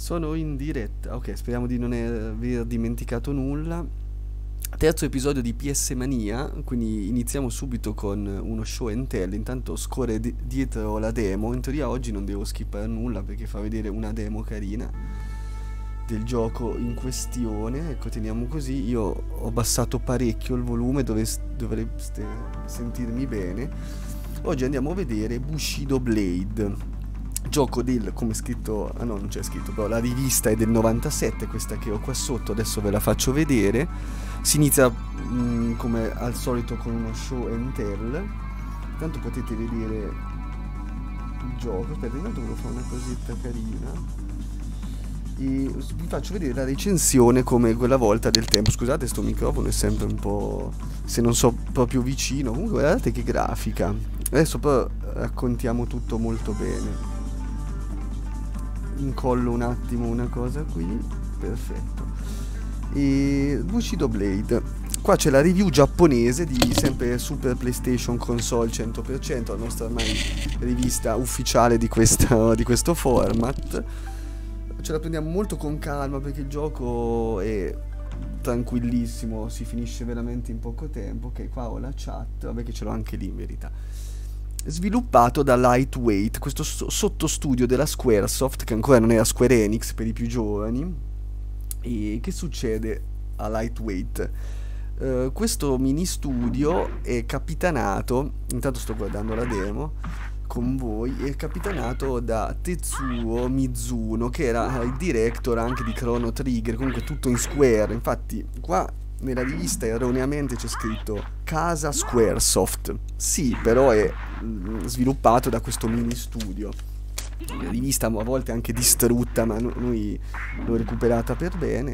Sono in diretta. Ok, speriamo di non aver dimenticato nulla. Terzo episodio di PS Mania, quindi iniziamo subito con uno show and tell. Intanto scorre dietro la demo. In teoria oggi non devo skippare nulla perché fa vedere una demo carina del gioco in questione. Ecco, teniamo così. Io ho abbassato parecchio il volume, dovreste sentirmi bene. Oggi andiamo a vedere Bushido Blade, gioco del, come scritto, ah no, non c'è scritto, però la rivista è del 97, questa che ho qua sotto, adesso ve la faccio vedere. Si inizia come al solito con uno show and tell. Intanto potete vedere il gioco. Aspetta, intanto volevo fare una cosetta carina e vi faccio vedere la recensione come quella volta del tempo. Scusate, sto microfono è sempre un po', se non so, proprio vicino. Comunque guardate che grafica. Adesso però raccontiamo tutto molto bene. Incollo un attimo una cosa qui. Perfetto. E Bushido Blade, qua c'è la review giapponese di sempre Super PlayStation Console 100%, la nostra ormai rivista ufficiale di questo format. Ce la prendiamo molto con calma perché il gioco è tranquillissimo, si finisce veramente in poco tempo. Ok, qua ho la chat, vabbè che ce l'ho anche lì in verità. Sviluppato da Lightweight, questo sottostudio della Squaresoft, che ancora non era Square Enix per i più giovani. E che succede a Lightweight? Questo mini studio è capitanato, intanto sto guardando la demo con voi, è capitanato da Tetsuo Mizuno, che era il director anche di Chrono Trigger, comunque tutto in Square. Infatti qua nella rivista erroneamente c'è scritto Casa Squaresoft, sì, però è sviluppato da questo mini studio. La rivista a volte è anche distrutta, ma noi l'ho recuperata per bene.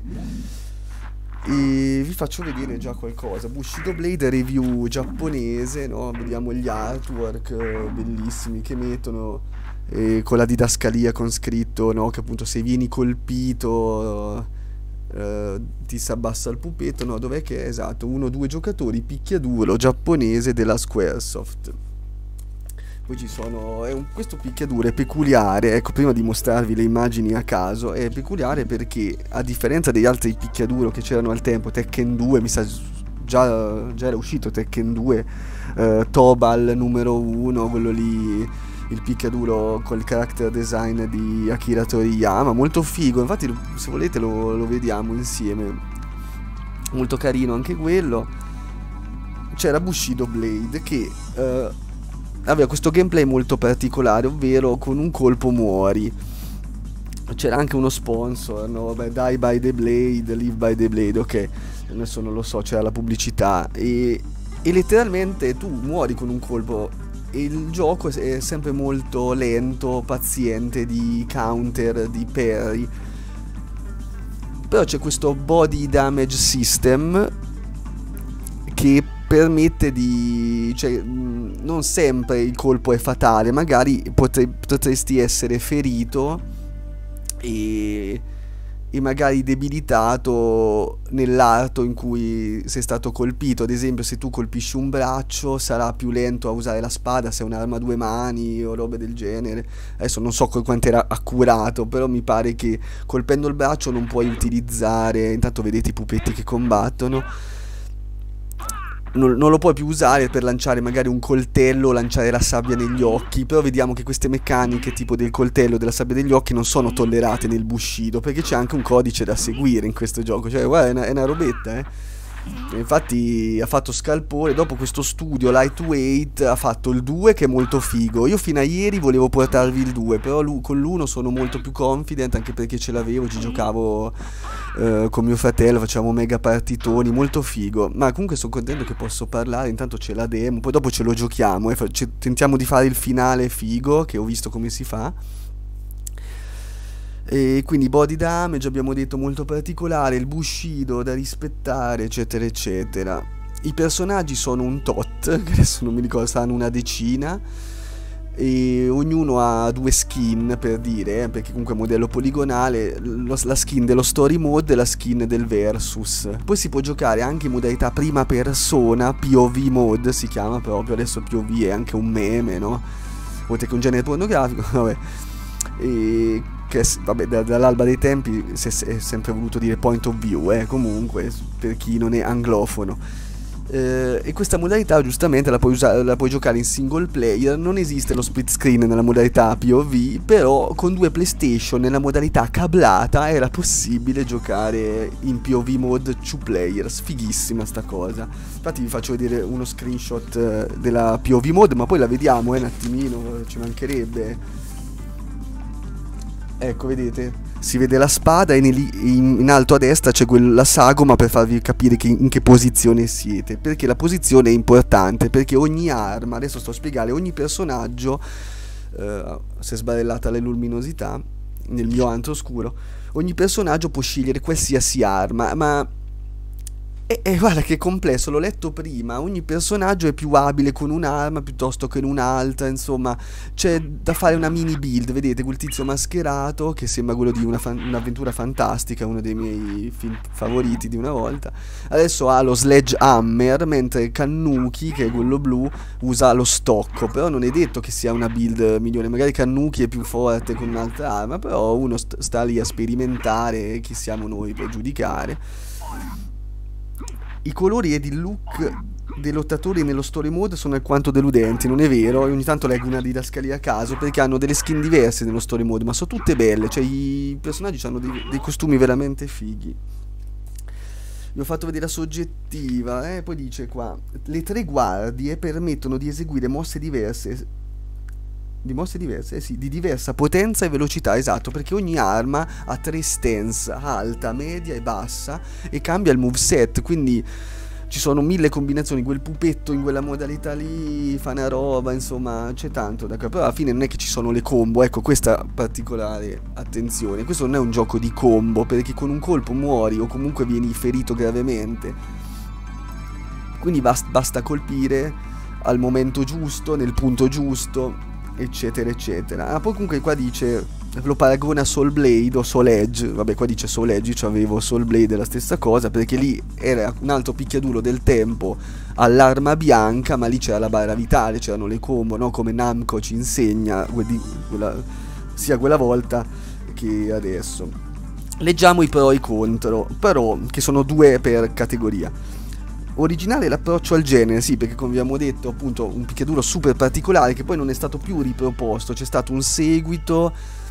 E vi faccio vedere già qualcosa. Bushido Blade review giapponese, no? Vediamo gli artwork bellissimi che mettono, con la didascalia con scritto, no? Che appunto se vieni colpito ti si abbassa il pupetto, no? Dov'è che è? Esatto, 1 o 2 giocatori, picchiaduro giapponese della Squaresoft. Poi ci sono, questo picchiaduro è peculiare, ecco, prima di mostrarvi le immagini a caso, è peculiare perché a differenza degli altri picchiaduro che c'erano al tempo, Tekken 2, mi sa già era uscito Tekken 2, Tobal numero 1, quello lì, il picchiaduro col character design di Akira Toriyama, molto figo, infatti se volete lo vediamo insieme, molto carino anche quello. C'era Bushido Blade che aveva questo gameplay molto particolare, ovvero con un colpo muori. C'era anche uno sponsor, no? Beh, die by the blade, live by the blade, ok, adesso non lo so, c'era la pubblicità e letteralmente tu muori con un colpo e il gioco è sempre molto lento, paziente di counter, di parry. Però c'è questo body damage system che permette di, cioè, non sempre il colpo è fatale, magari potresti essere ferito e magari debilitato nell'arto in cui sei stato colpito. Ad esempio, se tu colpisci un braccio sarà più lento a usare la spada se è un'arma a 2 mani o robe del genere. Adesso non so quanto era accurato, però mi pare che colpendo il braccio non puoi utilizzare, intanto vedete i pupetti che combattono, non lo puoi più usare per lanciare magari un coltello o lanciare la sabbia negli occhi. Però vediamo che queste meccaniche tipo del coltello o della sabbia negli occhi non sono tollerate nel Bushido, perché c'è anche un codice da seguire in questo gioco. Cioè guarda, è una robetta, E infatti ha fatto scalpore. Dopo questo studio Lightweight ha fatto il 2 che è molto figo. Io fino a ieri volevo portarvi il 2, però con l'1 sono molto più confident, anche perché ce l'avevo, ci giocavo con mio fratello, facciamo mega partitoni, molto figo. Ma comunque sono contento che posso parlare, intanto c'è la demo, poi dopo ce lo giochiamo e tentiamo di fare il finale figo, che ho visto come si fa. E quindi body damage, abbiamo detto, molto particolare, il Bushido da rispettare, eccetera eccetera. I personaggi sono un tot, che adesso non mi ricordo, saranno una decina, e ognuno ha 2 skin, per dire, perché comunque è modello poligonale, la skin dello story mode e la skin del versus. Poi si può giocare anche in modalità prima persona, POV mode si chiama proprio, adesso POV è anche un meme, no? Oltre che un genere pornografico, vabbè. che vabbè, dall'alba dei tempi si è sempre voluto dire point of view, comunque, per chi non è anglofono. E questa modalità giustamente la puoi giocare in single player. Non esiste lo split screen nella modalità POV, però con 2 PlayStation nella modalità cablata era possibile giocare in POV mode 2 players. Fighissima sta cosa. Infatti vi faccio vedere uno screenshot della POV mode, ma poi la vediamo un attimino, ci mancherebbe. Ecco, vedete? Si vede la spada e in alto a destra c'è la sagoma per farvi capire in che posizione siete. Perché la posizione è importante, perché ogni arma, adesso sto a spiegare, ogni personaggio, si è sbarellata la luminosità nel mio antro scuro, ogni personaggio può scegliere qualsiasi arma, ma... E guarda che complesso, l'ho letto prima, ogni personaggio è più abile con un'arma piuttosto che in un'altra, insomma, c'è da fare una mini build, vedete quel tizio mascherato che sembra quello di un'avventura fantastica, uno dei miei film favoriti di una volta, adesso ha lo sledgehammer, mentre Kannuki, che è quello blu, usa lo stocco, però non è detto che sia una build migliore, magari Kannuki è più forte con un'altra arma, però uno sta lì a sperimentare, chi siamo noi per giudicare. I colori ed il look dei lottatori nello story mode sono alquanto deludenti, non è vero? Ogni tanto leggo una didascalia a caso perché hanno delle skin diverse nello story mode, ma sono tutte belle, cioè i personaggi hanno dei costumi veramente fighi. Vi ho fatto vedere la soggettiva, poi dice qua, le 3 guardie permettono di eseguire mosse diverse. Sì, di diversa potenza e velocità, esatto, perché ogni arma ha 3 stance, alta, media e bassa, e cambia il moveset, quindi ci sono 1000 combinazioni, quel pupetto in quella modalità lì fa una roba, insomma, c'è tanto da capire, però alla fine non è che ci sono le combo, ecco, questa particolare attenzione, questo non è un gioco di combo, perché con un colpo muori o comunque vieni ferito gravemente, quindi basta colpire al momento giusto, nel punto giusto, eccetera eccetera. Poi comunque qua dice, lo paragona a Soul Blade o Soul Edge, vabbè qua dice Soul Edge, cioè avevo Soul Blade è la stessa cosa, perché lì era un altro picchiaduro del tempo all'arma bianca, ma lì c'era la barra vitale, c'erano le combo, no? Come Namco ci insegna sia quella volta che adesso. Leggiamo i pro e i contro, però che sono 2 per categoria. Originale l'approccio al genere, sì, perché come abbiamo detto appunto un picchiaduro super particolare che poi non è stato più riproposto, c'è stato un seguito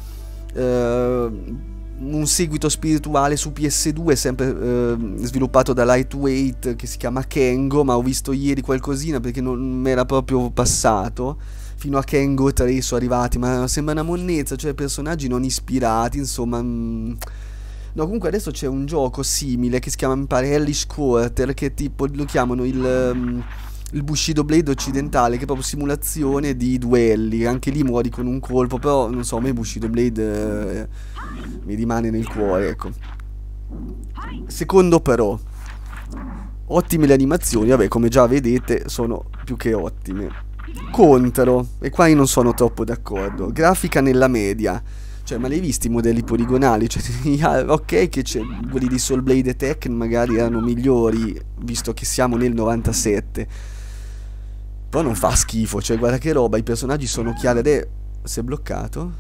spirituale su PS2 sempre sviluppato da Lightweight, che si chiama Kengo, ma ho visto ieri qualcosina perché non mi era proprio passato, fino a Kengo 3 sono arrivati, ma sembra una monnezza, cioè personaggi non ispirati, insomma... No, comunque adesso c'è un gioco simile che si chiama, mi pare, Hellish Quarter, che tipo lo chiamano il Bushido Blade occidentale, che è proprio simulazione di duelli, anche lì muori con un colpo, però non so, a me Bushido Blade mi rimane nel cuore, ecco. Secondo però, ottime le animazioni, vabbè, come già vedete sono più che ottime. Contro, e qua io non sono troppo d'accordo, grafica nella media. Cioè, ma li hai visti i modelli poligonali? Cioè, ok che quelli di Soul Blade e Tekken magari erano migliori, visto che siamo nel 97. Però non fa schifo, cioè guarda che roba, i personaggi sono chiari. Si è bloccato?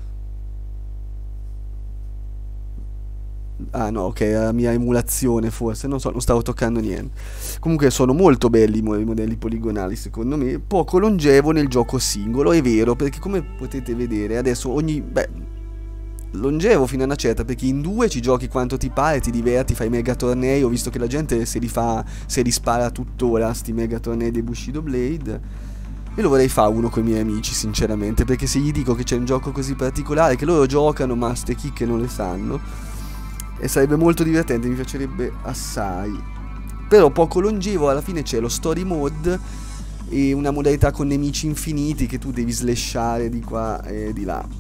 Ah no, ok, è la mia emulazione forse, non so, non stavo toccando niente. Comunque sono molto belli i modelli poligonali secondo me. Poco longevo nel gioco singolo, è vero, perché come potete vedere adesso longevo fino a una certa, perché in 2 ci giochi quanto ti pare, ti diverti, fai mega tornei. Ho visto che la gente se li spara tuttora sti mega tornei dei Bushido Blade, e lo vorrei fare uno con i miei amici sinceramente, perché se gli dico che c'è un gioco così particolare che loro giocano ma ste chicche non le sanno, e sarebbe molto divertente, mi piacerebbe assai. Però poco longevo, alla fine c'è lo story mode e una modalità con nemici infiniti che tu devi slashare di qua e di là.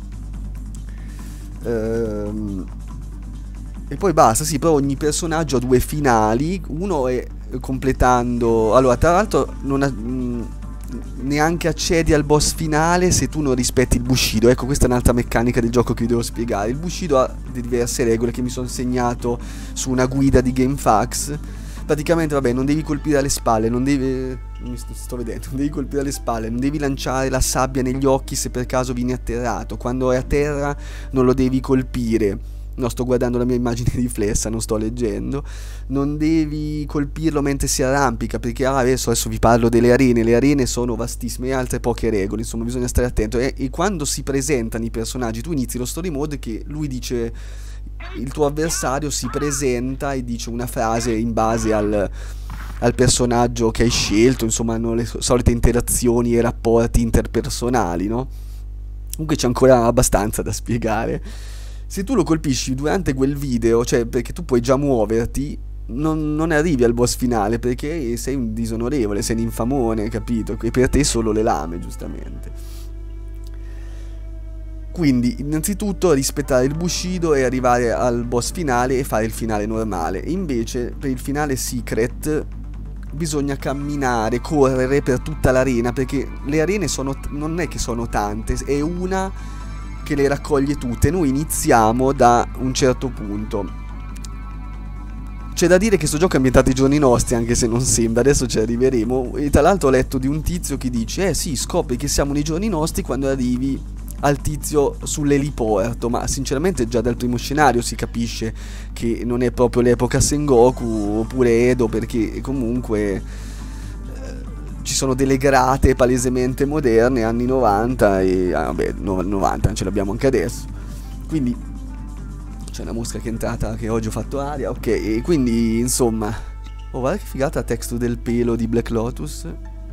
E poi basta, sì, però ogni personaggio ha 2 finali. Uno è completando... Allora, tra l'altro neanche accedi al boss finale se tu non rispetti il Bushido. Ecco, questa è un'altra meccanica del gioco che vi devo spiegare. Il Bushido ha diverse regole che mi sono segnato su una guida di GameFAQs. praticamente vabbè, non devi colpire alle spalle, non devi, sto vedendo, non devi colpire alle spalle, non devi lanciare la sabbia negli occhi se per caso vieni atterrato, quando è a terra non lo devi colpire. No, sto guardando la mia immagine riflessa, non sto leggendo. Non devi colpirlo mentre si arrampica, perché adesso vi parlo delle arene. Le arene sono vastissime e altre poche regole, insomma bisogna stare attento. E quando si presentano i personaggi, tu inizi lo story mode che lui dice, il tuo avversario si presenta e dice una frase in base al personaggio che hai scelto, insomma hanno le solite interazioni e rapporti interpersonali, no? Comunque c'è ancora abbastanza da spiegare. Se tu lo colpisci durante quel video, cioè perché tu puoi già muoverti, non arrivi al boss finale perché sei un disonorevole, sei un infamone, capito? E per te solo le lame, giustamente. Quindi, innanzitutto, rispettare il Bushido e arrivare al boss finale e fare il finale normale. Invece, per il finale secret, bisogna camminare, correre per tutta l'arena, perché le arene non è che sono tante, è una che le raccoglie tutte. Noi iniziamo da un certo punto. C'è da dire che sto gioco è ambientato ai giorni nostri, anche se non sembra, adesso ci arriveremo. E tra l'altro ho letto di un tizio che dice sì, scopri che siamo nei giorni nostri quando arrivi al tizio sull'eliporto, ma sinceramente già dal primo scenario si capisce che non è proprio l'epoca Sengoku oppure Edo, perché comunque ci sono delle grate palesemente moderne, anni 90 e vabbè, 90 ce l'abbiamo anche adesso. Quindi c'è una mosca che è entrata, che oggi ho fatto aria, ok, e quindi insomma, oh guarda che figata la texture del pelo di Black Lotus.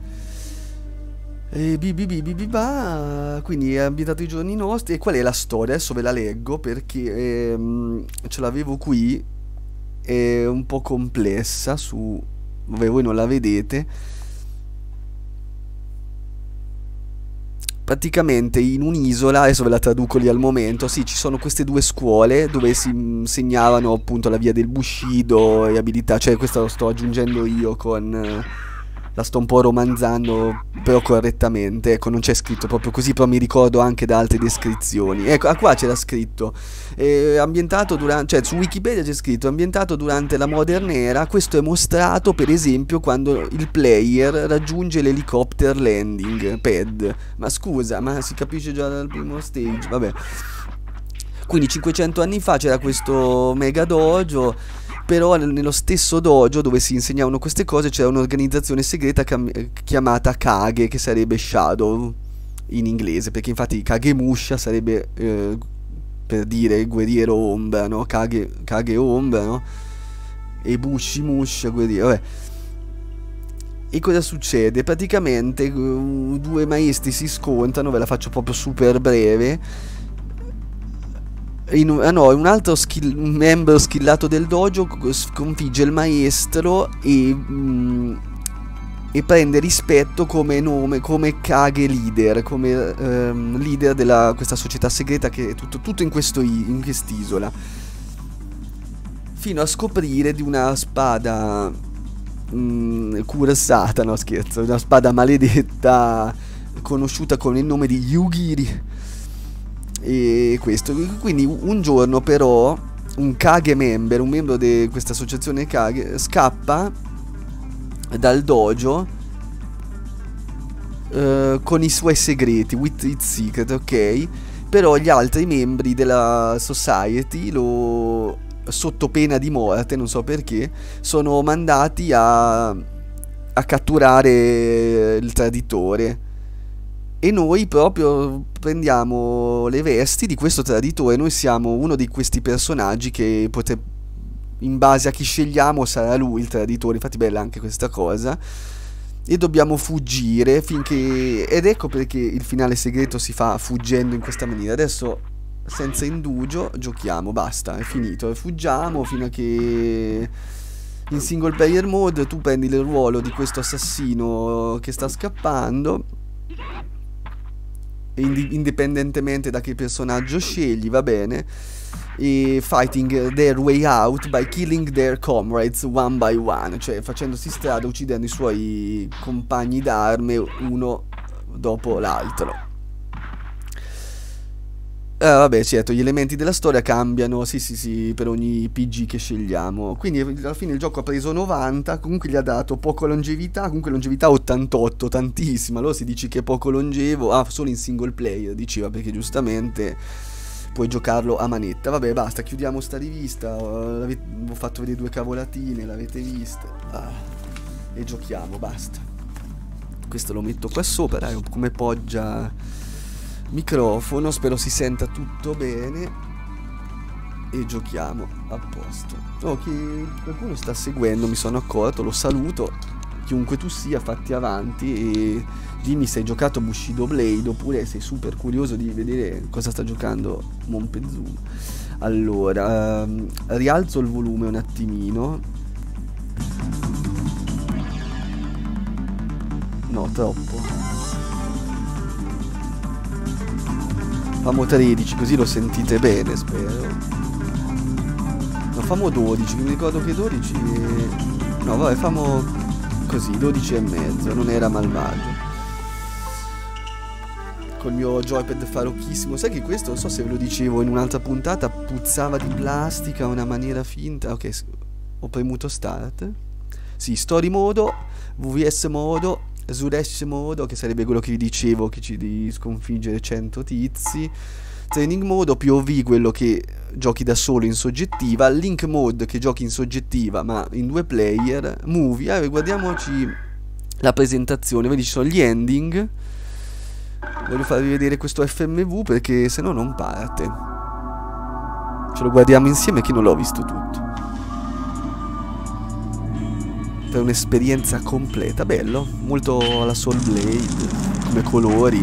E quindi è ambientato ai giorni nostri. E qual è la storia? Adesso ve la leggo perché ce l'avevo qui, è un po' complessa, vabbè, voi non la vedete. Praticamente in un'isola, adesso ve la traduco lì al momento, sì, ci sono queste due scuole dove si insegnavano appunto la via del Bushido e abilità, cioè questa lo sto aggiungendo io con... la sto un po' romanzando, però correttamente, ecco, non c'è scritto proprio così, però mi ricordo anche da altre descrizioni. Ecco, qua c'era scritto, ambientato durante, cioè su Wikipedia c'è scritto, ambientato durante la Modern Era. Questo è mostrato per esempio quando il player raggiunge l'helicopter landing pad. Ma scusa, ma si capisce già dal primo stage, vabbè. Quindi 500 anni fa c'era questo mega dojo. Però nello stesso dojo dove si insegnavano queste cose c'era un'organizzazione segreta chiamata Kage, che sarebbe Shadow in inglese, perché infatti Kagemusha sarebbe per dire guerriero ombra, no? Kage ombra, no? E Bushimusha guerriero, vabbè. E cosa succede? Praticamente due maestri si scontrano, ve la faccio proprio super breve. Un altro membro skillato del dojo sconfigge il maestro e prende rispetto come nome, come Kage leader, come leader della questa società segreta che è tutto in quest'isola, fino a scoprire di una spada cursata, no scherzo, una spada maledetta conosciuta con il nome di Yugiri. E questo, quindi un giorno però un Kage member, un membro di questa associazione Kage, scappa dal dojo con i suoi segreti, with its secret, ok? Però gli altri membri della society sotto pena di morte, non so perché, sono mandati a catturare il traditore. E noi proprio prendiamo le vesti di questo traditore. Noi siamo uno di questi personaggi che in base a chi scegliamo sarà lui il traditore. Infatti bella anche questa cosa. E dobbiamo fuggire finché... Ed ecco perché il finale segreto si fa fuggendo in questa maniera. Adesso senza indugio giochiamo, basta, è finito. Fuggiamo fino a che... In single player mode tu prendi il ruolo di questo assassino che sta scappando, indipendentemente da che personaggio scegli, va bene, e fighting their way out by killing their comrades one by one, cioè facendosi strada, uccidendo i suoi compagni d'arme uno dopo l'altro. Vabbè, certo, gli elementi della storia cambiano, sì, per ogni PG che scegliamo. Quindi alla fine il gioco ha preso 90, comunque gli ha dato poco longevità, comunque longevità 88, tantissima. Allora si dice che è poco longevo, solo in single player, diceva, perché giustamente puoi giocarlo a manetta. Vabbè, basta, chiudiamo sta rivista, ho fatto vedere 2 cavolatine, l'avete vista. E giochiamo, basta. Questo lo metto qua sopra, come poggia microfono, spero si senta tutto bene e giochiamo a posto. Qualcuno sta seguendo, mi sono accorto, lo saluto, chiunque tu sia, fatti avanti e dimmi se hai giocato Bushido Blade oppure sei super curioso di vedere cosa sta giocando Monpezzumo. Allora, rialzo il volume un attimino. No, troppo. Famo 13, così lo sentite bene, spero. No, famo 12, mi ricordo che 12... No, vabbè, famo così, 12 e mezzo, non era malvagio. Col mio joypad farocchissimo. Sai che questo, non so se ve lo dicevo in un'altra puntata, puzzava di plastica in una maniera finta. Ok, ho premuto start. Sì, story modo, VVS modo, Suresh modo, che sarebbe quello che vi dicevo, che ci di sconfiggere 100 tizi. Training mode, POV, quello che giochi da solo in soggettiva. Link mode, che giochi in soggettiva ma in 2 player. Movie, guardiamoci la presentazione. Vedi, ci sono gli ending. Voglio farvi vedere questo FMV perché se no non parte. Ce lo guardiamo insieme, che non l'ho visto tutto, per un'esperienza completa. Bello, molto alla Soul Blade come colori.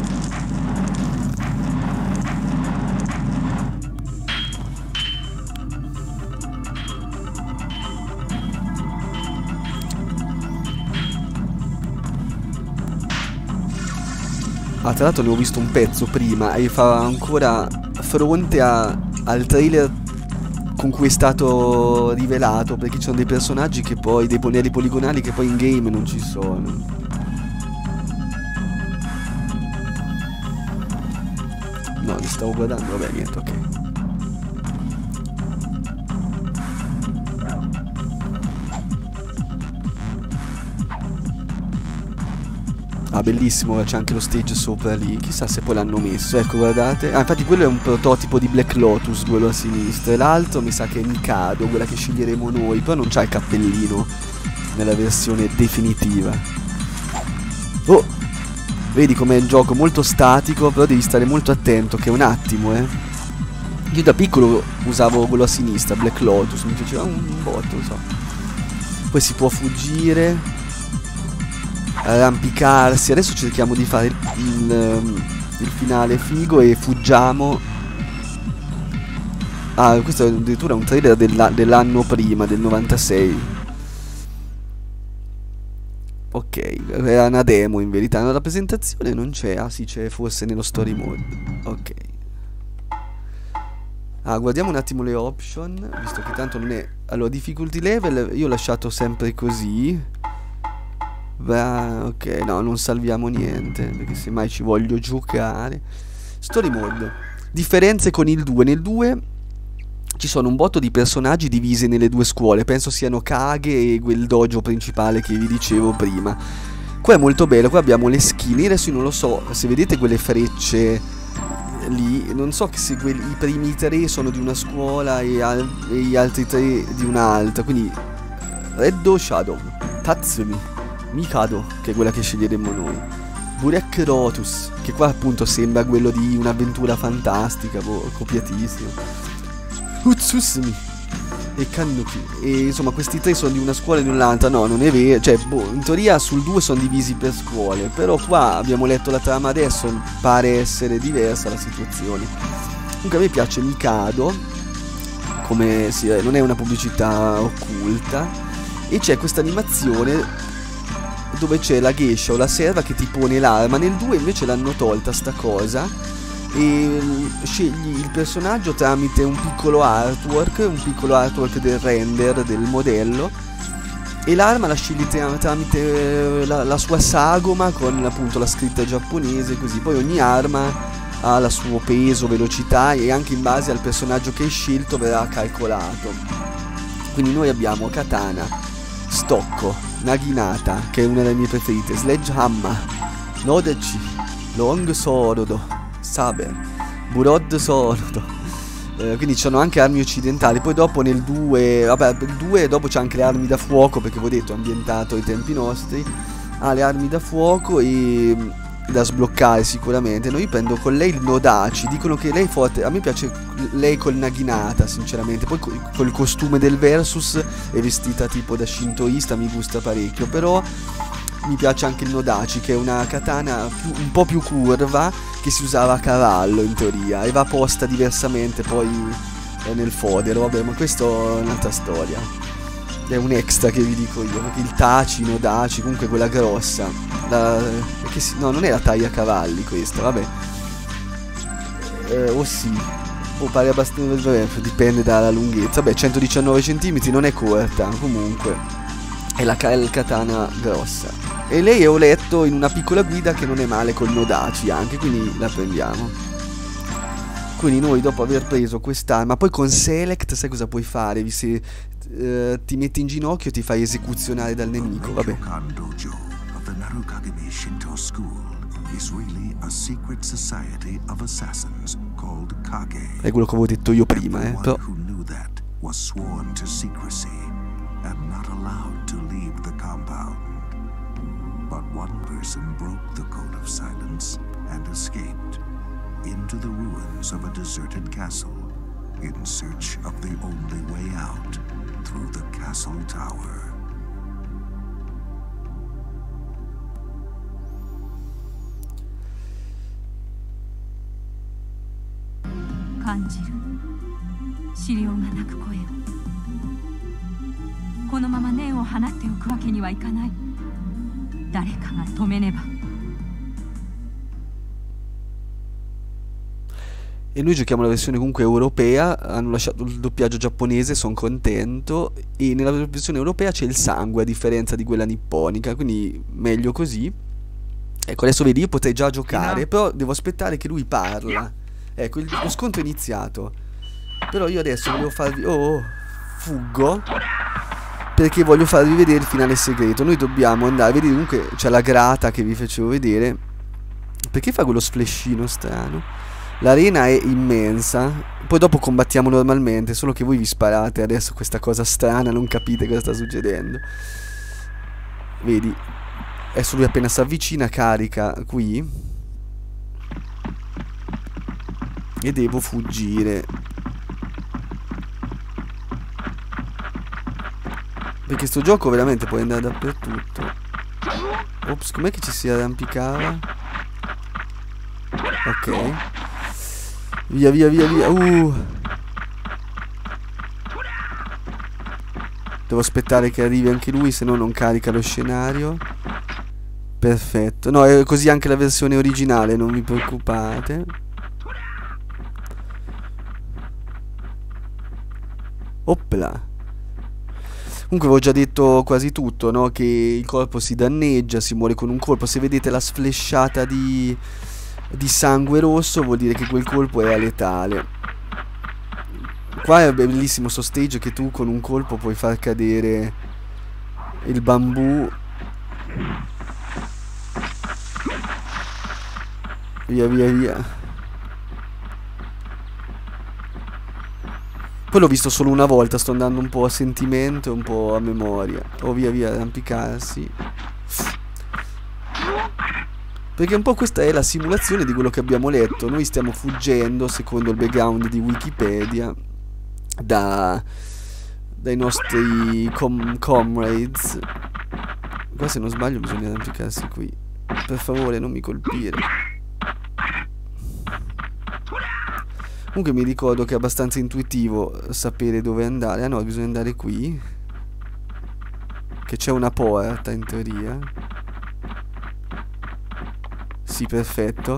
Tra l'altro ne ho visto un pezzo prima e fa ancora fronte al trailer con cui è stato rivelato, perché ci sono dei personaggi che poi, dei bonelli poligonali che poi in game non ci sono. No, li stavo guardando, vabbè, niente, ok. Bellissimo, c'è anche lo stage sopra lì. Chissà se poi l'hanno messo. Ecco, guardate. Infatti quello è un prototipo di Black Lotus, quello a sinistra. E l'altro mi sa che è Mikado, quella che sceglieremo noi. Però non c'ha il cappellino nella versione definitiva. Oh! Vedi com'è il gioco, molto statico. Però devi stare molto attento, che è un attimo, Io da piccolo usavo quello a sinistra, Black Lotus. Mi piaceva un botto, non so. Poi si può fuggire, arrampicarsi. Adesso cerchiamo di fare il finale figo e fuggiamo. Questo è addirittura un trailer dell'anno prima, del 96. Ok, era una demo in verità. La presentazione non c'è. Sì, c'è forse nello story mode. Ok. Guardiamo un attimo le option, visto che tanto non è... Allora, difficulty level io ho lasciato sempre così. Ok, no, non salviamo niente, perché semmai ci voglio giocare. Story mode. Differenze con il 2. Nel 2 ci sono un botto di personaggi divisi nelle 2 scuole. Penso siano Kage e quel dojo principale che vi dicevo prima. Qua è molto bello, qua abbiamo le skin. Adesso io non lo so, se vedete quelle frecce lì, non so se i primi 3 sono di una scuola e gli altri 3 di un'altra. Quindi Reddo Shadow, Tatsumi, Mikado, che è quella che sceglieremo noi, Burek Rotus, che qua appunto sembra quello di un'avventura fantastica, copiatissimo, Utsusumi e Kannuki. E insomma questi 3 sono di una scuola e di un'altra. No, non è vero, cioè in teoria sul 2 sono divisi per scuole, però qua abbiamo letto la trama adesso, pare essere diversa la situazione. Comunque a me piace Mikado, come non è una pubblicità occulta, e c'è questa animazione dove c'è la geisha o la serva che ti pone l'arma. Nel 2 invece l'hanno tolta sta cosa e scegli il personaggio tramite un piccolo artwork del render del modello, e l'arma la scegli tramite la sua sagoma con appunto la scritta giapponese, così. Poi ogni arma ha il suo peso, velocità, e anche in base al personaggio che hai scelto verrà calcolato. Quindi noi abbiamo katana, stocco, naginata, che è una delle mie preferite, sledgehammer, nodachi, long sword, saber, burod sword. Quindi ci sono anche armi occidentali. Poi dopo nel 2, vabbè, il 2 dopo c'è anche le armi da fuoco, perché vi ho detto è ambientato ai tempi nostri. Ha le armi da fuoco e da sbloccare sicuramente. No, io prendo con lei il Nodachi. Dicono che lei è forte. A me piace lei col naginata, sinceramente. Poi col costume del Versus è vestita tipo da shintoista, mi gusta parecchio. Però mi piace anche il Nodachi, che è una katana un po' più curva, che si usava a cavallo in teoria, e va posta diversamente poi nel fodero. Vabbè, ma questo è un'altra storia, è un extra che vi dico io, perché il Tachi, Nodachi, comunque quella grossa, no, non è la taglia cavalli questa, vabbè, o sì, o pare abbastanza, vabbè, dipende dalla lunghezza. Vabbè, 119 cm non è corta, comunque è la katana grossa. E lei ho letto in una piccola guida che non è male col Nodachi anche, quindi la prendiamo. Quindi noi dopo aver preso quest'arma, poi con Select sai cosa puoi fare? Se ti metti in ginocchio ti fai esecuzionare dal nemico, vabbè. È quello che avevo detto io prima, però... But one person broke the code of silence and escaped into the ruins of a deserted castle in search of the only way out through the castle tower. Kanjiru, 資料がなく声を。このまま念を放っておくわけにはいかない。誰かが止めねば。 E noi giochiamo la versione comunque europea, hanno lasciato il doppiaggio giapponese, sono contento, e nella versione europea c'è il sangue a differenza di quella nipponica, quindi meglio così. Ecco, adesso vedi, io potrei già giocare, però devo aspettare che lui parla. Ecco, lo scontro è iniziato. Però io adesso volevo farvi... Oh, fuggo, perché voglio farvi vedere il finale segreto. Noi dobbiamo andare, vedete comunque c'è la grata che vi facevo vedere. Perché fa quello splashino strano? L'arena è immensa. Poi dopo combattiamo normalmente, solo che voi vi sparate adesso questa cosa strana, non capite cosa sta succedendo. Vedi? Adesso lui appena si avvicina carica qui e devo fuggire, perché sto gioco veramente puoi andare dappertutto. Ops, com'è che ci si arrampicava? Ok. Via, via, via, via. Devo aspettare che arrivi anche lui, se no non carica lo scenario. Perfetto. No, è così anche la versione originale, non vi preoccupate. Oppla. Comunque avevo già detto quasi tutto, no? Che il corpo si danneggia, si muore con un colpo. Se vedete la sflesciata di sangue rosso vuol dire che quel colpo era letale. Qua è bellissimo sto stage che tu con un colpo puoi far cadere il bambù. Via via via. Poi l'ho visto solo una volta, sto andando un po' a sentimento e un po' a memoria. Oh, via via, arrampicarsi. Perché un po' questa è la simulazione di quello che abbiamo letto. Noi stiamo fuggendo, secondo il background di Wikipedia, dai nostri comrades. Qua se non sbaglio bisogna arrampicarsi qui. Per favore non mi colpire. Comunque mi ricordo che è abbastanza intuitivo sapere dove andare. Ah no, bisogna andare qui, che c'è una porta in teoria. Sì, perfetto.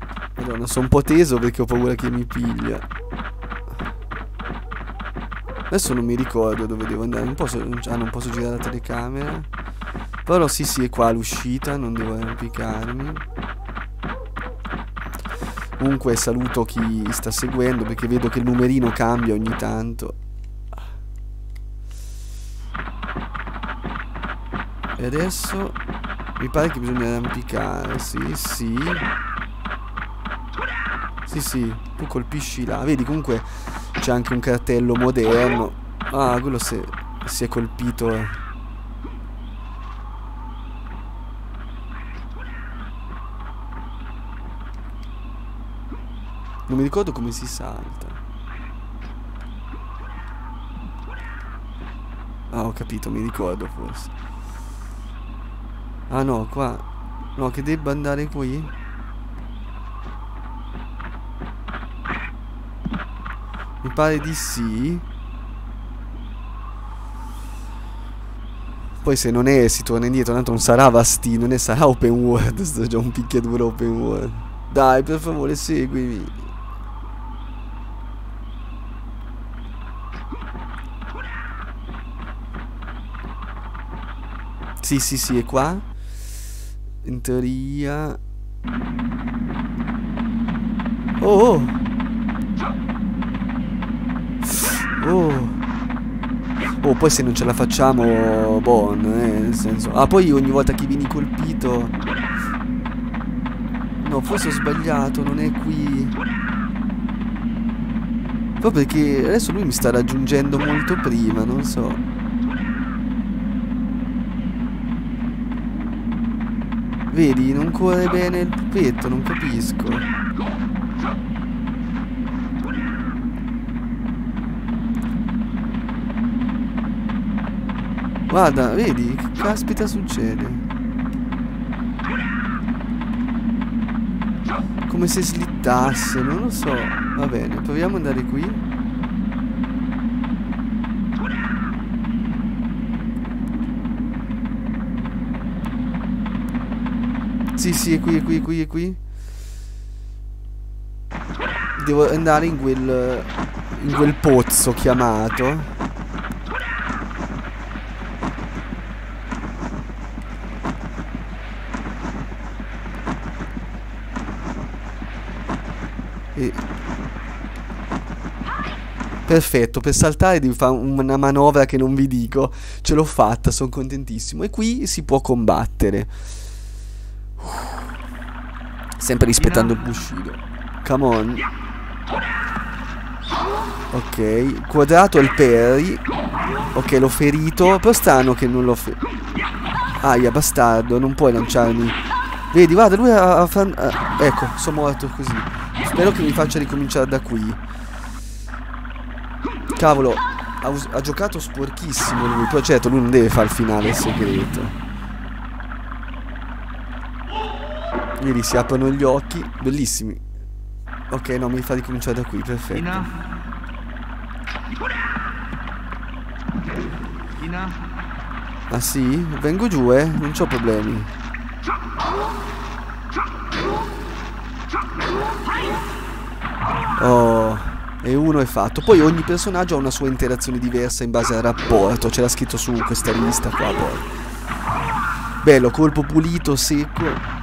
Madonna, sono un po' teso perché ho paura che mi piglia. Adesso non mi ricordo dove devo andare. Non posso girare la telecamera. Però sì, è qua l'uscita. Non devo arrampicarmi. Comunque saluto chi sta seguendo, perché vedo che il numerino cambia ogni tanto. E adesso mi pare che bisogna arrampicare. Sì, tu colpisci là. Vedi, comunque c'è anche un cartello moderno. Ah, quello si è colpito. Non mi ricordo come si salta. Ah, ho capito, mi ricordo forse. Ah no, qua. No, che debba andare qui. Mi pare di sì. Poi se non è, si torna indietro. Tanto non sarà non sarà open world. Sto già un picchiaduro open world. Dai, per favore, seguimi. Sì, è qua. In teoria. Oh, poi se non ce la facciamo, nel senso. Ah, poi ogni volta che vieni colpito. No, forse ho sbagliato, non è qui. Proprio perché adesso lui mi sta raggiungendo molto prima, non so. Vedi, non corre bene il pupetto, non capisco. Guarda, vedi, che caspita succede? Come se slittasse, non lo so. Va bene, proviamo ad andare qui. Sì, è qui. Devo andare in quel pozzo chiamato. Perfetto, per saltare devi fare una manovra che non vi dico. Ce l'ho fatta, sono contentissimo. E qui si può combattere. Sempre rispettando il Bushido. Come on. Ok, quadrato il parry. Ok, l'ho ferito. Però strano che non l'ho ferito. Aia, bastardo, non puoi lanciarmi. Vedi, guarda, lui ecco, sono morto così. Spero che mi faccia ricominciare da qui. Cavolo, ha giocato sporchissimo lui. Però certo, lui non deve fare il finale segreto. Vedi, si aprono gli occhi. Bellissimi. Ok, no, mi fa ricominciare da qui, perfetto. Ah sì? Vengo giù, non c'ho problemi. Oh, e uno è fatto. Poi ogni personaggio ha una sua interazione diversa in base al rapporto. C'era scritto su questa lista qua poi. Bello, colpo pulito, secco.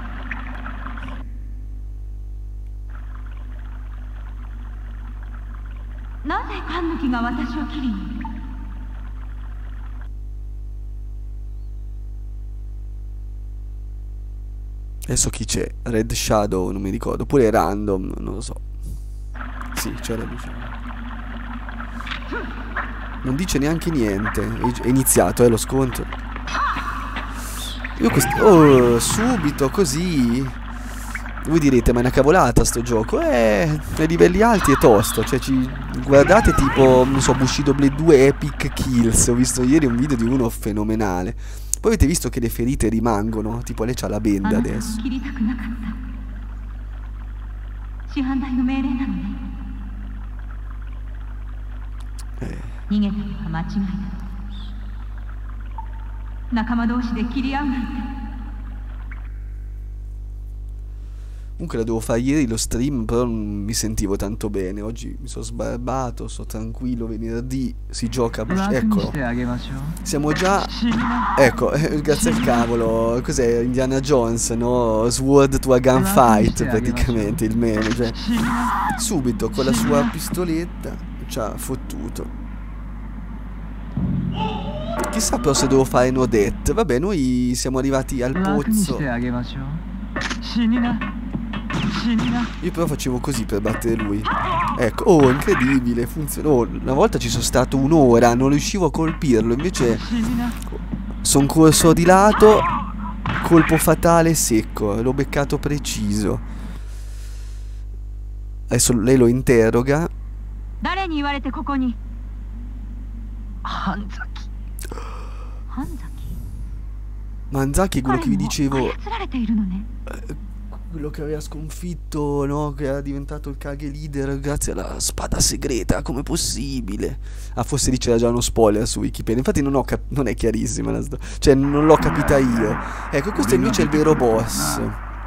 Adesso chi c'è? Red Shadow, non mi ricordo. Oppure random, non lo so. Sì, c'è Red Shadow. Non dice neanche niente. È iniziato, lo scontro. Io oh, subito, così. Voi direte, ma è una cavolata sto gioco. Ai livelli alti è tosto. Cioè, guardate tipo, non so, Bushido Blade 2 Epic Kills. Ho visto ieri un video di uno fenomenale. Poi avete visto che le ferite rimangono. Tipo lei c'ha la benda adesso. Comunque la devo fare ieri lo stream, però non mi sentivo tanto bene. Oggi mi sono sbarbato, sto tranquillo, venerdì si gioca a Bushido. Eccolo. Siamo già... Ecco, grazie al cavolo. Cos'è? Indiana Jones, no? Sword to a gunfight, praticamente, il meme. Cioè, subito, con la sua pistoletta, ci ha fottuto. Chissà però se devo fare Nodette. Vabbè, noi siamo arrivati al pozzo. Io però facevo così per battere lui. Ecco, oh, incredibile, funziona. Oh, una volta ci sono stato un'ora, non riuscivo a colpirlo. Invece sono corso di lato, colpo fatale secco. L'ho beccato preciso. Adesso lei lo interroga. Hanzaki è quello che vi dicevo, quello che aveva sconfitto, no? Che era diventato il Kage leader grazie alla spada segreta. Com'è possibile? Ah, forse lì c'era già uno spoiler su Wikipedia. Infatti non è chiarissima la storia. Cioè non l'ho capita io. Ecco, questo invece è il vero boss.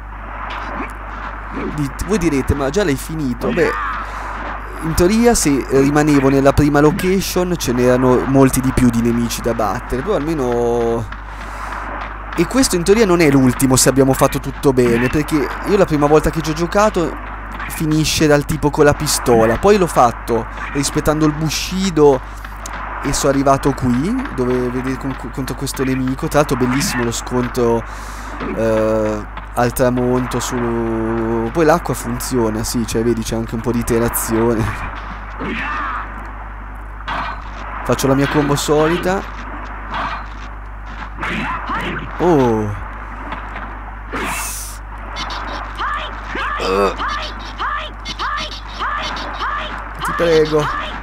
Voi direte, ma già l'hai finito? Beh, in teoria se rimanevo nella prima location ce n'erano molti di più di nemici da battere. Però almeno... E questo in teoria non è l'ultimo se abbiamo fatto tutto bene, perché io la prima volta che ci ho giocato finisce dal tipo con la pistola. Poi l'ho fatto rispettando il Bushido e sono arrivato qui, dove vedete contro questo nemico. Tra l'altro bellissimo lo scontro al tramonto su... Poi l'acqua funziona, sì, cioè vedi c'è anche un po' di interazione. Faccio la mia combo solita. Oh, ti prego.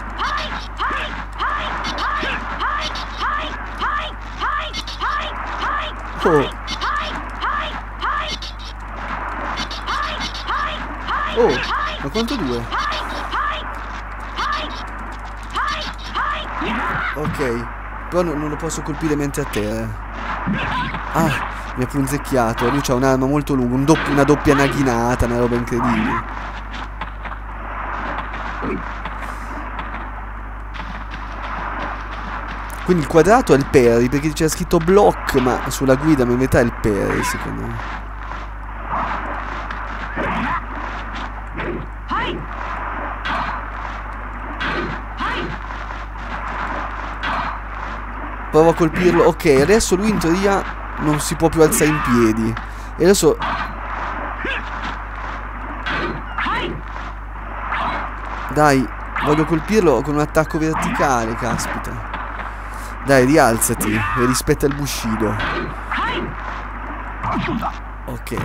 Oh, oh, ma quanto due? Ok, però non lo posso colpire mentre a terra. Ah, mi ha punzecchiato. Lui c'ha un'arma molto lunga, una doppia naghinata, una roba incredibile. Quindi il quadrato è il parry, perché c'era scritto block, ma sulla guida in verità è il parry, secondo me. Provo a colpirlo. Ok, adesso lui in teoria non si può più alzare in piedi. E adesso... Dai, voglio colpirlo con un attacco verticale, caspita. Dai, rialzati e rispetta il Bushido. Ok.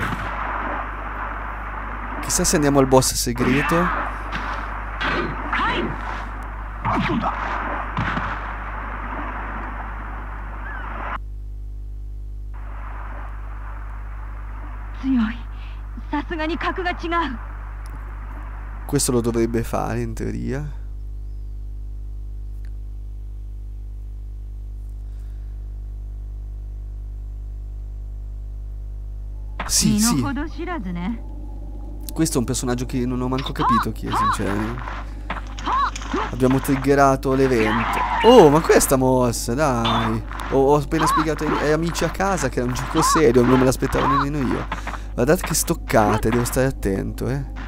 Chissà se andiamo al boss segreto. Questo lo dovrebbe fare in teoria. Sì, sì. Questo è un personaggio che non ho manco capito chi è, sinceramente. Abbiamo triggerato l'evento. Oh, ma questa mossa, dai. Ho appena spiegato ai amici a casa che era un gioco serio, non me l'aspettavo nemmeno io. Guardate che stoccate, devo stare attento,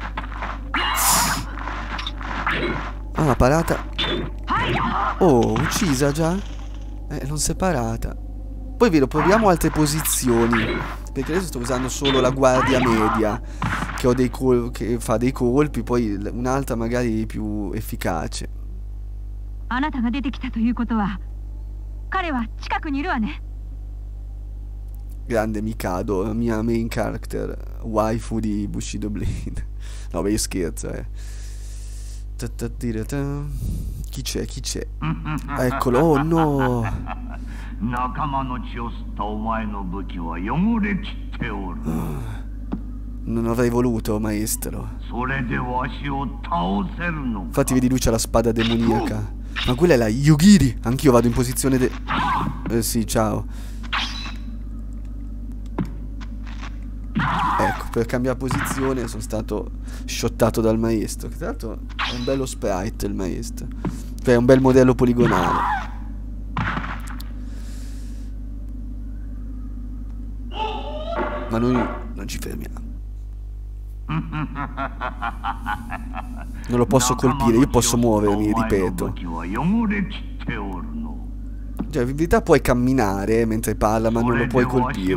Ah, la parata. Oh, uccisa già? Non si è parata. Poi ve lo proviamo altre posizioni, perché adesso sto usando solo la guardia media, che ho che fa dei colpi, poi un'altra magari più efficace. Grande Mikado, mia main character, waifu di Bushido Blade. No, beh, io scherzo, Chi c'è? Chi c'è? Eccolo, oh no! Non avrei voluto, maestro. Infatti vedi, lui c'ha la spada demoniaca. Ma quella è la Yugiri. Anch'io vado in posizione sì, ciao. Ecco, per cambiare posizione sono stato shottato dal maestro, che tra l'altro è un bello sprite il maestro, cioè è un bel modello poligonale. Ma noi non ci fermiamo. Non lo posso colpire, io posso muovermi, ripeto. Cioè, in verità puoi camminare mentre parla, ma non lo puoi colpire.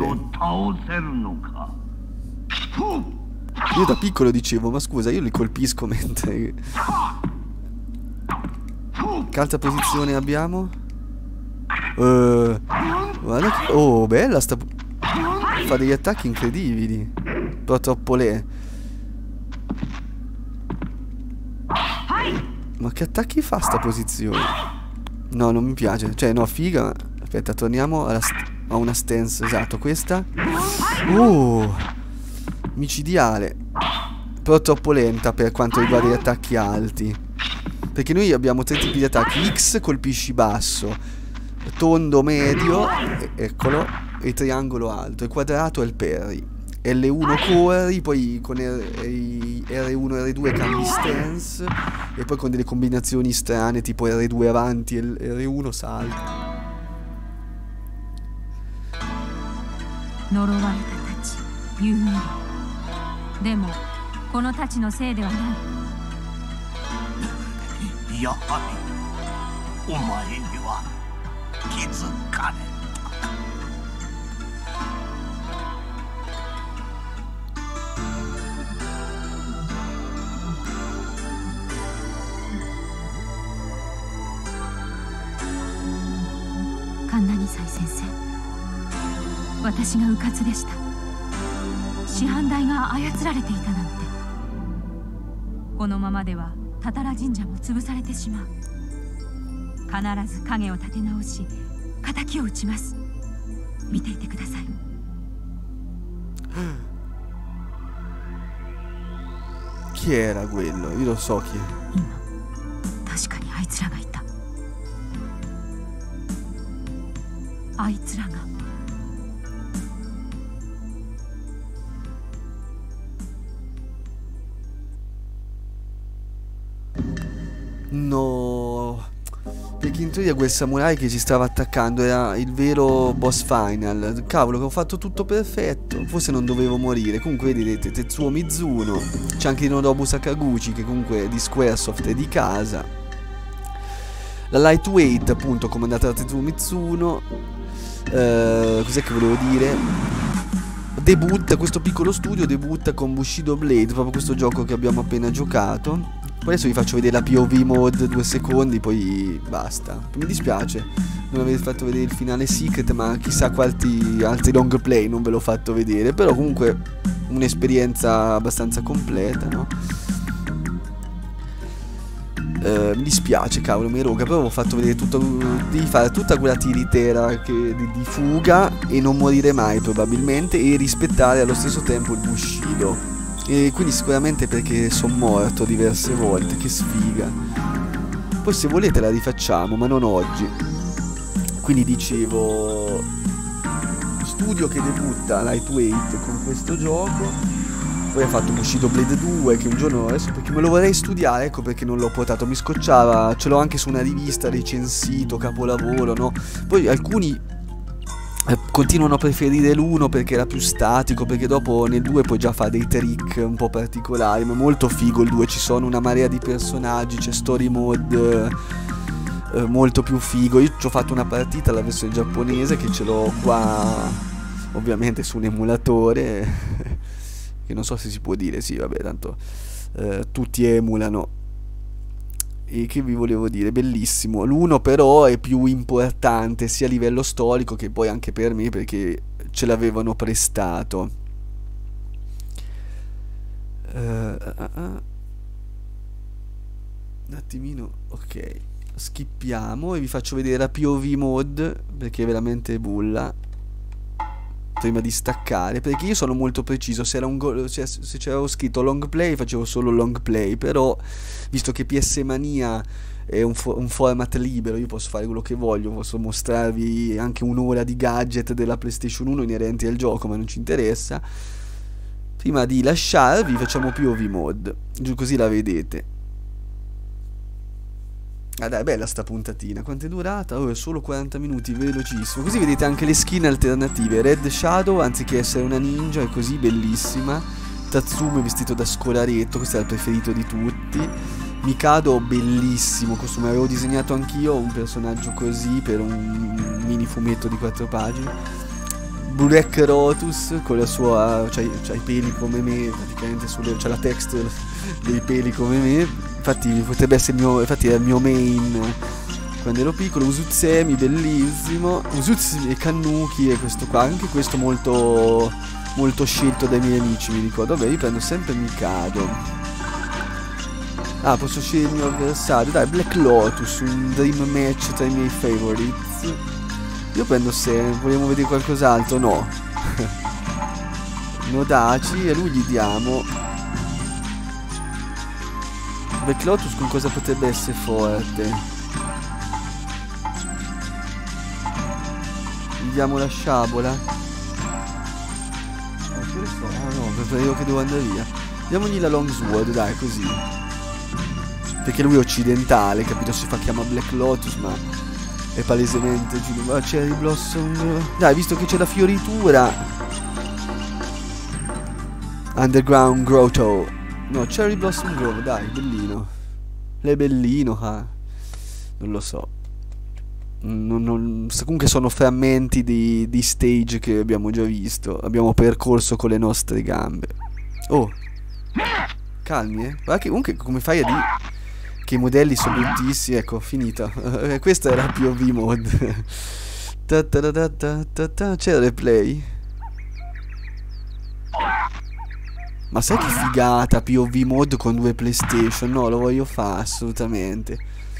Io da piccolo dicevo, ma scusa, io li colpisco mentre... Che altra posizione abbiamo? Guarda che... Oh, bella sta... Fa degli attacchi incredibili. Però troppo le... Ma che attacchi fa sta posizione? No, non mi piace. Cioè, no, figa. Aspetta, torniamo a una stance. Esatto, questa. Micidiale. Però troppo lenta per quanto riguarda gli attacchi alti. Perché noi abbiamo tre tipi di attacchi. X colpisci basso, tondo medio, eccolo, e triangolo alto. E quadrato è il parry. L1 corri, poi con R1 e R2 cambi stance, e poi con delle combinazioni strane tipo R2 avanti e R1 salti. 呪われたたち有名でもこのたちのせいではない。 やはりお前には気づかれた。 カンナギサイ先生、私が迂闊でした。師範代が操られていたなんて。このままではタタラ神社も潰されてしまう。必ず影を立て直し敵を討ちます。見ていてください。 Chi era quello? Io lo so chi è. 今確かにあいつらがいた。あいつらが。 No, perché in teoria quel samurai che ci stava attaccando era il vero boss final. Cavolo, che ho fatto tutto perfetto. Forse non dovevo morire. Comunque vedete, Tetsuo Mizuno. C'è anche Nobu Sakaguchi, che comunque è di Squaresoft e di casa. La lightweight, appunto, comandata da Tetsuo Mizuno. Cos'è che volevo dire? Debutta, questo piccolo studio debutta con Bushido Blade, proprio questo gioco che abbiamo appena giocato. Poi adesso vi faccio vedere la POV mode 2 secondi, poi basta. Mi dispiace non aver fatto vedere il finale secret, ma chissà quanti altri long play non ve l'ho fatto vedere. Però comunque un'esperienza abbastanza completa, no? Mi dispiace, cavolo, mi roga. Però avevo fatto vedere tutto, di fare tutta quella tiritera di fuga e non morire mai probabilmente, e rispettare allo stesso tempo il Bushido. E quindi sicuramente perché sono morto diverse volte. Che sfiga. Poi se volete la rifacciamo, ma non oggi. Quindi dicevo, studio che debutta lightweight con questo gioco. Poi ha fatto Bushido Blade 2, che un giorno, adesso perché me lo vorrei studiare, ecco perché non l'ho portato, mi scocciava. Ce l'ho anche su una rivista, recensito, capolavoro, no? Poi alcuni continuano a preferire l'1 perché era più statico, perché dopo nel 2 puoi già fare dei trick un po' particolari, ma è molto figo il 2, ci sono una marea di personaggi, c'è story mode molto più figo. Io ci ho fatto una partita, la versione giapponese, che ce l'ho qua ovviamente su un emulatore che non so se si può dire, sì vabbè, tanto tutti emulano. E che vi volevo dire, bellissimo. L'1 però è più importante sia a livello storico che poi anche per me, perché ce l'avevano prestato. Un attimino, ok, skippiamo e vi faccio vedere la POV mode, perché è veramente bulla, prima di staccare, perché io sono molto preciso. Se c'avevo scritto long play facevo solo long play, però visto che PS Mania è un format libero, io posso fare quello che voglio, posso mostrarvi anche un'ora di gadget della PlayStation 1 inerenti al gioco, ma non ci interessa. Prima di lasciarvi facciamo POV mod, giù così la vedete. Ah dai, bella sta puntatina. Quanto è durata? Oh, è solo 40 minuti, velocissimo. Così vedete anche le skin alternative. Red Shadow, anziché essere una ninja, è così bellissima. Tatsume vestito da scolaretto, questo è il preferito di tutti. Mikado, bellissimo costume, avevo disegnato anch'io un personaggio così per un mini fumetto di 4 pagine. Black Rotus con la sua, c'ha i peli come me, praticamente c'ha la texture dei peli come me. Infatti potrebbe essere il mio, infatti era il mio main quando ero piccolo. Usutsemi, bellissimo. Usutsemi e Kannuki e questo qua, anche questo molto scelto dai miei amici, mi ricordo. Vabbè, io prendo sempre Mikado. Ah, posso scegliere il mio avversario. Dai, Black Lotus, un dream match tra i miei favorites. Io prendo se vogliamo vedere qualcos'altro. No. Nodaci, e lui gli diamo Black Lotus. Con cosa potrebbe essere forte? Gli diamo la sciabola. Ah no, preferivo che devo andare via. Diamogli la long sword, dai, così. Perché lui è occidentale, capito? Si fa chiamare Black Lotus, ma è palesemente giù. Cherry Blossom. Dai, visto che c'è la fioritura. Underground Grotto. No, Cherry Blossom Grove, dai, bellino. Lei è bellino, ah. Non lo so. Comunque sono frammenti di stage che abbiamo già visto. Abbiamo percorso con le nostre gambe. Oh, calmi, guarda che comunque come fai a dire che i modelli sono bruttissimi. Ecco, finita. Questa era POV mod. C'è il replay. Ma sai che figata POV mod con 2 PlayStation? No, lo voglio fare assolutamente.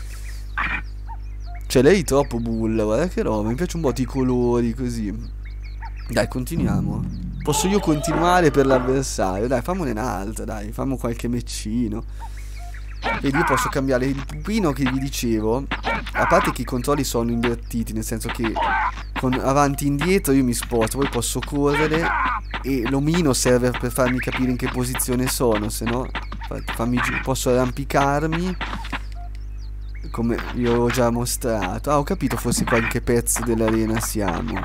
Cioè lei è troppo bulla, guarda che roba. Mi piacciono un po' i colori così. Dai, continuiamo. Posso io continuare per l'avversario? Dai, fammone un'altra, dai. Fammo qualche meccino. Vedi, io posso cambiare il pupino che vi dicevo. A parte che i controlli sono invertiti, nel senso che con avanti e indietro io mi sposto, poi posso correre. E l'omino serve per farmi capire in che posizione sono. Se no posso arrampicarmi, come vi avevo già mostrato. Ah, ho capito, forse qualche pezzo dell'arena siamo.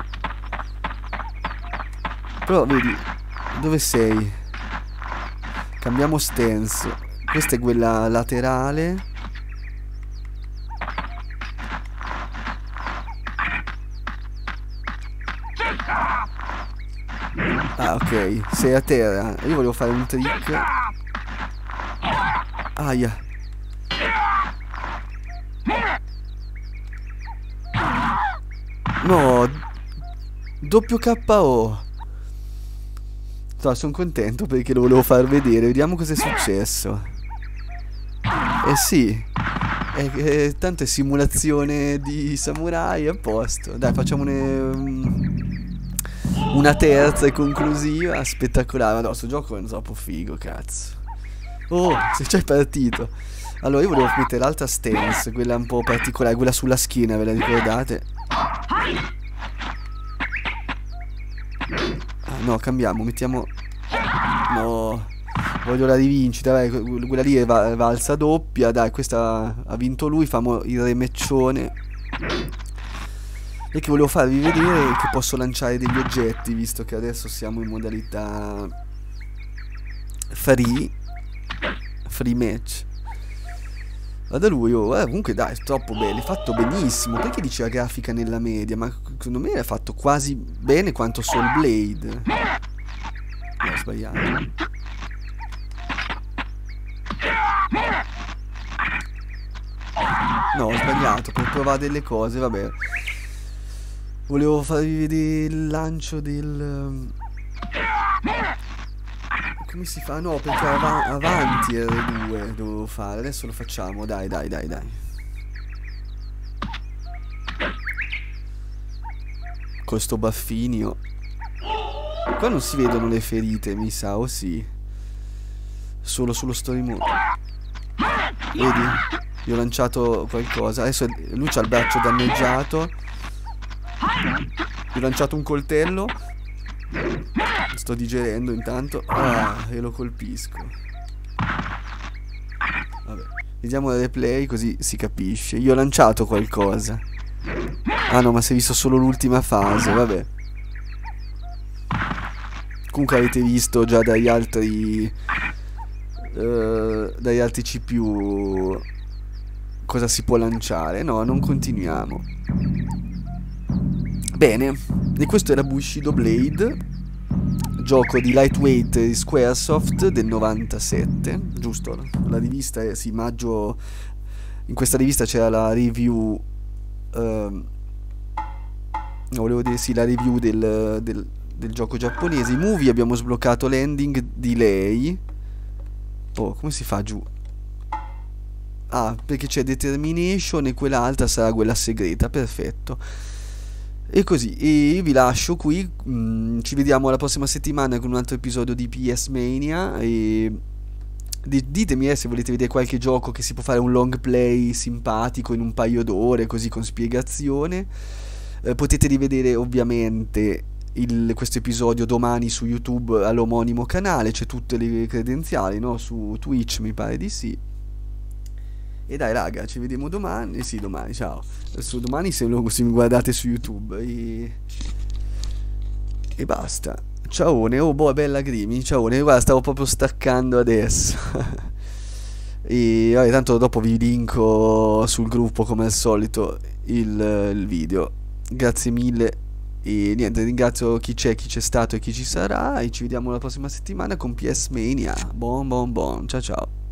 Però vedi, dove sei? Cambiamo stance. Questa è quella laterale. Ah, ok, sei a terra. Io volevo fare un trick. Aia. No, doppio KO. Sono contento perché lo volevo far vedere. Vediamo cosa è successo. Eh sì, tanto è simulazione di samurai, a posto. Dai, facciamone una terza e conclusiva. Spettacolare. Ma no, sto gioco è troppo figo, cazzo. Oh, se c'è partito. Allora, io volevo mettere l'altra stance, quella un po' particolare, quella sulla schiena, ve la ricordate? Ah, no, cambiamo, mettiamo... No, voglio la rivincita, dai, quella lì è valsa doppia, dai, questa ha vinto lui, famo il remeccione. E che volevo farvi vedere che posso lanciare degli oggetti, visto che adesso siamo in modalità free match. Guarda lui, oh, comunque dai, è troppo bello, è fatto benissimo. Perché dice la grafica nella media? Ma secondo me è fatto quasi bene quanto Soul Blade. No, ho sbagliato. No, ho sbagliato, per provare delle cose, vabbè. Volevo farvi vedere il lancio del... Come si fa? No, perché avanti R2 dovevo fare. Adesso lo facciamo, dai. Con sto baffinio. Qua non si vedono le ferite, mi sa, o sì? Solo sullo story mode. Vedi? Gli ho lanciato qualcosa. Adesso lui c'ha il braccio danneggiato. Gli ho lanciato un coltello. Sto digerendo intanto. E lo colpisco. Vabbè, vediamo il replay così si capisce. Io ho lanciato qualcosa. Ah no, ma si è visto solo l'ultima fase, vabbè. Comunque avete visto già dagli altri CPU cosa si può lanciare. No, non continuiamo. Bene, e questo era Bushido Blade, gioco di Lightweight di Squaresoft del 97, giusto? La rivista, sì, maggio. In questa rivista c'era la review, volevo dire sì, la review del gioco giapponese. I movie, abbiamo sbloccato l'ending di lei. Oh, come si fa giù? Ah, perché c'è Determination e quell'altra sarà quella segreta, perfetto. E così, e vi lascio qui, ci vediamo la prossima settimana con un altro episodio di PS Mania. E ditemi se volete vedere qualche gioco che si può fare un long play simpatico in un paio d'ore, così con spiegazione. Potete rivedere ovviamente questo episodio domani su YouTube all'omonimo canale, c'è tutte le credenziali, no? Su Twitch mi pare di sì. E dai raga, ci vediamo domani. Sì, domani, ciao. Su domani se mi guardate su YouTube. E basta. Ciaone, oh boh, bella Grimi. Ciaone, guarda, stavo proprio staccando adesso. E vabbè, tanto dopo vi linko sul gruppo come al solito il video. Grazie mille. E niente, ringrazio chi c'è stato e chi ci sarà. E ci vediamo la prossima settimana con PS Mania. Bon. Ciao ciao.